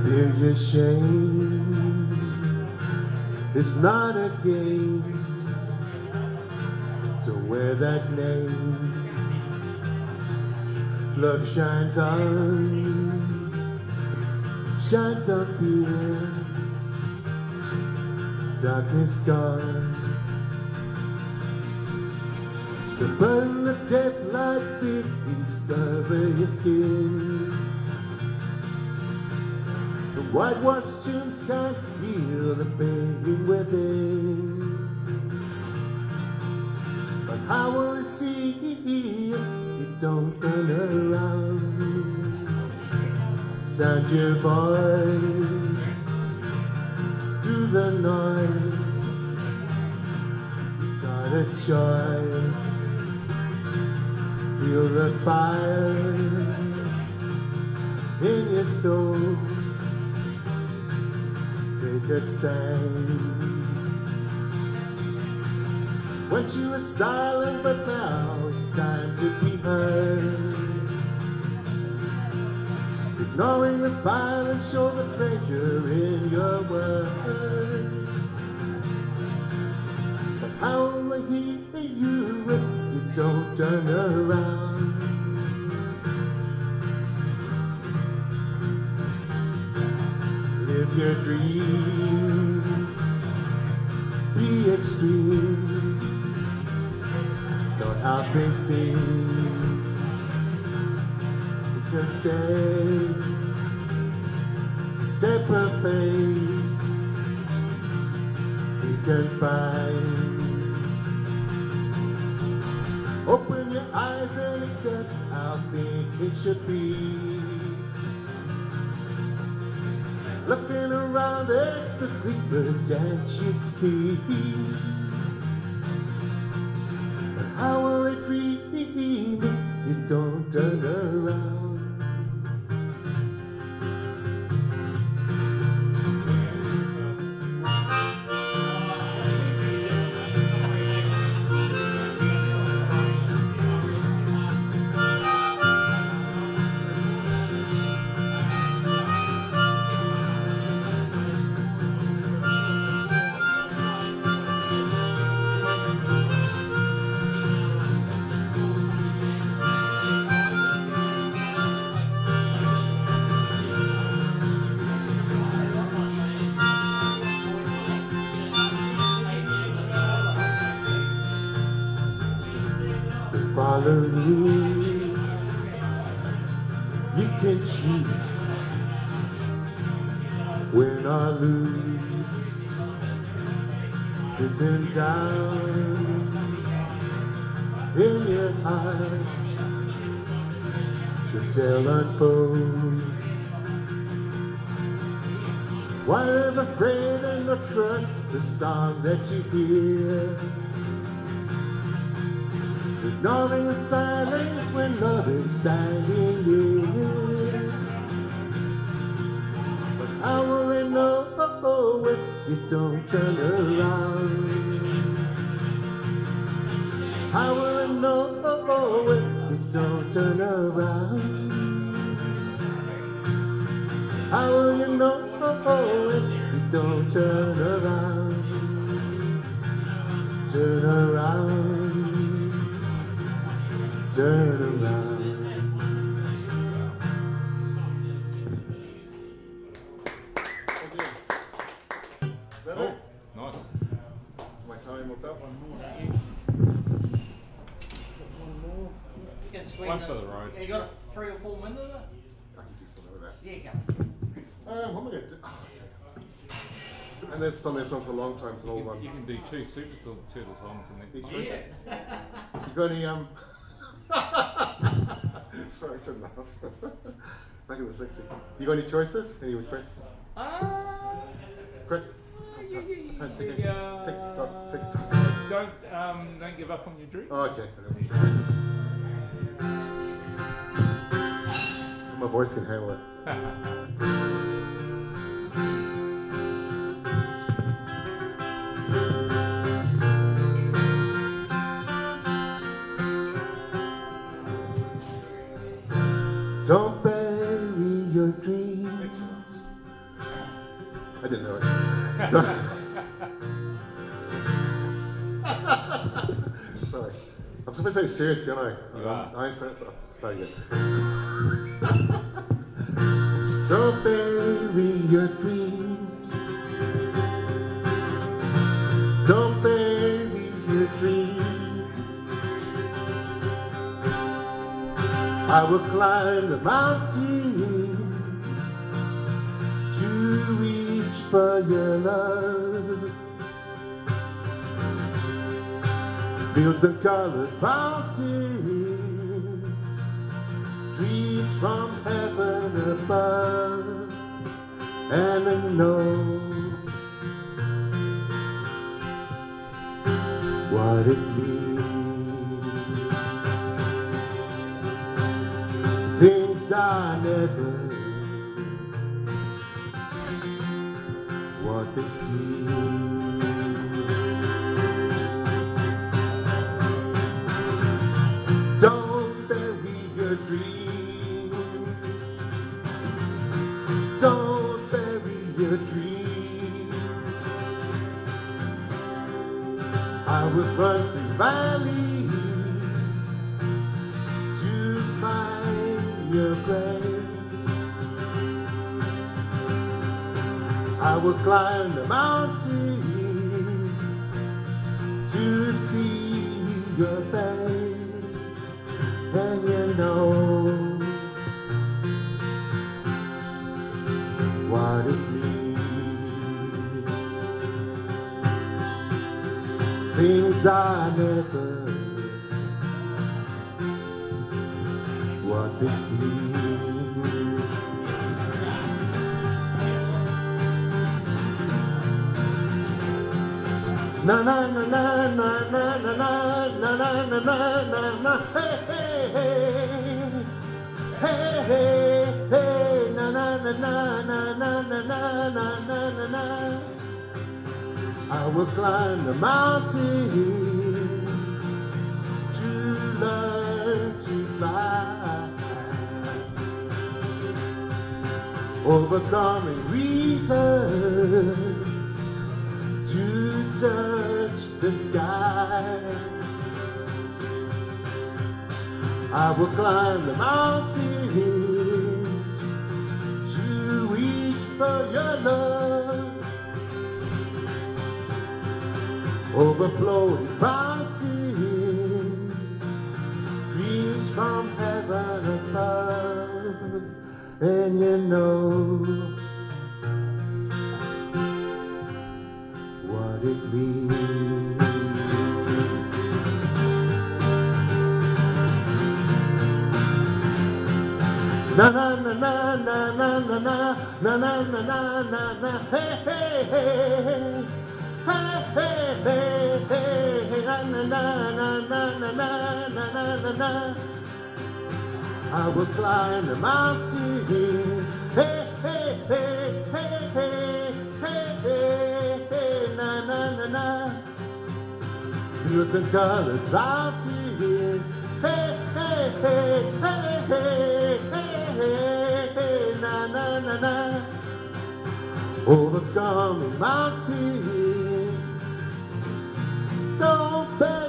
Feel your shame. It's not a game to wear that name. Love shines on fear. Darkness gone. The burn of death like beneath cover your skin. The whitewashed tombs can't heal the pain within. But how will it see you don't turn around? Sound your voice through the noise. You got a choice. Feel the fire in your soul. Take a stand. Once you were silent, but now it's time to be heard. Ignoring the violence, show the treasure in your words. But how will I hear you if you don't turn around? Live your dreams, be extreme. Don't half things seem. Because step of faith, seek and find. Open your eyes and accept how things should be. Looking around at the sleepers, can't you see? But how will it dream if you don't turn around? Follow rules, you can choose, win or lose. Distant down in your eyes, the tale unfolds. Whatever afraid and no trust, the song that you hear. Ignoring the silence when love is standing near. But how will they know if you don't turn around? How will they know if you don't turn around? How will you know if you don't turn around? Turn around. Turn around. Is that it? Nice. My time, what's up? One more. One more. You can squeeze One it. for the road. You got a 3 or 4 minutes? I can do something with that. Yeah, go. What am I going to do? Oh, okay. And there's some left on for a long time, so all one. You can do 2 super turtle songs and then. Yeah. You got any, sorry, I couldn't laugh. Back in the 60s. You got any choices? Any requests? Press. Don't give up on your dreams. Oh, okay. My voice can handle it. Don't bury your dreams I didn't know it. Sorry. I'm supposed to say serious, aren't I? You are. I ain't finished. Start again. Don't bury your dreams. Don't bury your dreams. I will climb the mountains to reach for your love. Fields of colored fountains, dreams from heaven above, and I know what it means. Things I never what they seem. Don't bury your dreams. Don't bury your dreams. I will run through valleys to find your grave. I will climb the mountains to see your face, and you know what it means. Things I never what they seem. Na na na na na na na na na na na na na. Hey hey hey hey hey na na na na na na na na na na na. I will climb the mountains to learn to fly, overcoming reasons to touch the sky. I will climb the mountains to reach for your love, overflowing fountains, dreams from heaven above, and you know what it means. Na na na na na na na na na na na na na. Hey hey hey hey hey hey hey na na na na na na na na na. I will climb the mountains. Hey hey hey hey hey hey hey na na na na. Fields and colored fountains. Hey hey hey hey hey hey hey na na na na. Overcoming mountains. Don't